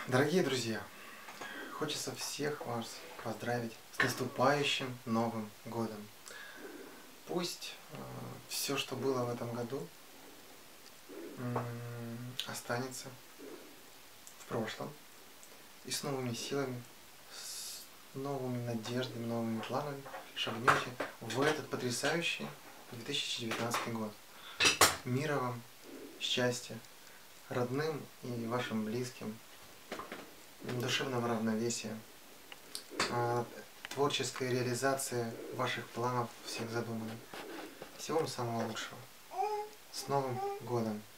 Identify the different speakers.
Speaker 1: Дорогие друзья, хочется всех вас поздравить с наступающим Новым Годом. Пусть все, что было в этом году, останется в прошлом, и с новыми силами, с новыми надеждами, новыми планами шагнете в этот потрясающий 2019 год. Мира вам, счастья, родным и вашим близким, душевного равновесия, творческой реализации ваших планов, всех задуманных. Всего вам самого лучшего. С Новым Годом!